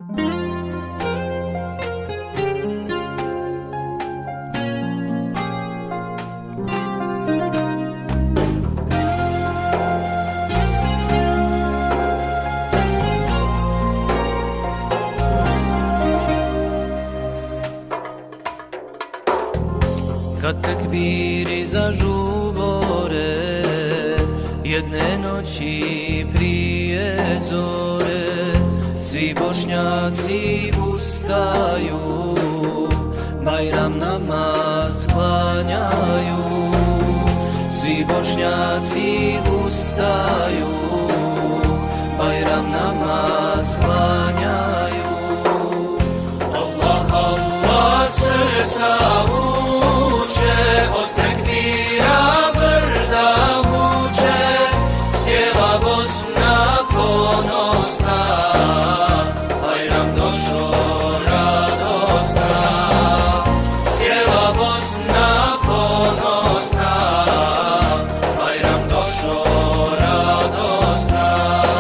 Kad tekbiri zažubore, jedne noći prije zore, svi Bošnjaci ustaju, Bajram namaz klanjaju. Svi Bošnjaci ustaju, Bajram namaz klanjaju. Allah, Allah, srca vuče, od tekbira brda vuče, sjela Bosna ponosna, Bajram došo radosna. Sjela Bosna ponosna, Bajram došo radosna.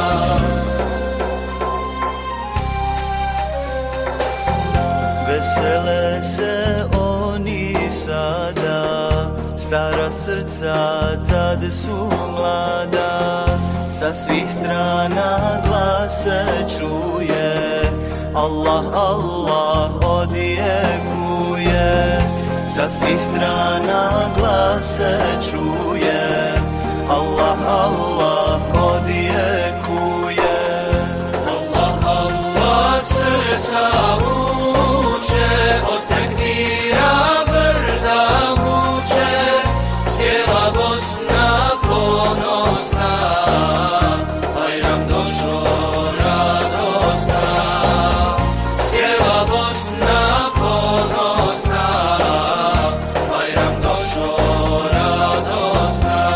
Vesele se oni sada, stara srca tad su mlada, sa svih strana glas se čuje, Allah, Allah odjekuje. Sa svih strana glas se čuje, Allah, Allah odjekuje. Allah, Allah srca vuče, od tekbira brda vuče, sjela Bosna ponosna, Bajram došo radosna. Sjela Bosna ponosna, Bajram došo radosna.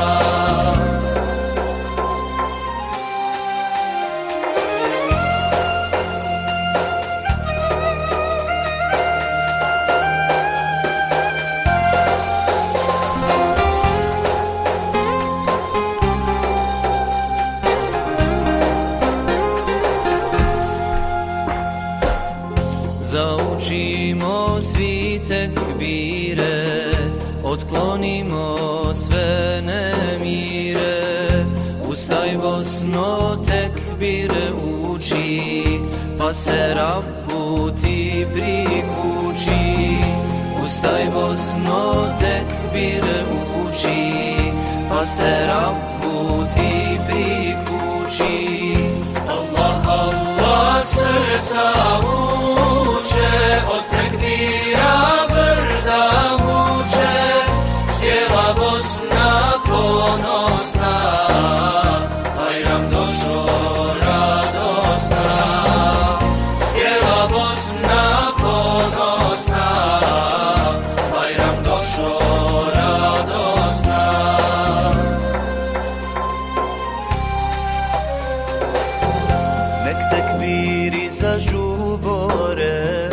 Zaučimo svi tekbire, otklonimo sve nemire. Ustaj Bosno, tekbire uči, pa se Rabbu ti prikući. Ustaj Bosno, tekbire uči, pa se Rabbu ti prikući. Allah, Allah srca vuče, od tekbira brda vuče, sjela Bosna ponosna, Bajram došo radosna. Sjela Bosna ponosna, Bajram došo radosna. Nek tekbiri zažubore,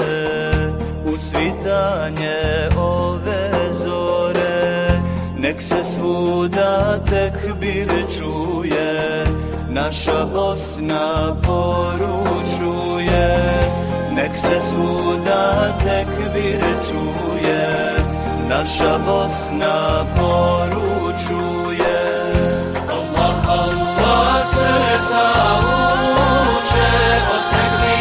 usvitanje ove zore, nek se svuda tekbir čuje, naša Bosna poručuje. Nek se svuda tekbir čuje, naša Bosna poručuje. Allah, Allah srca vuče, od tekbira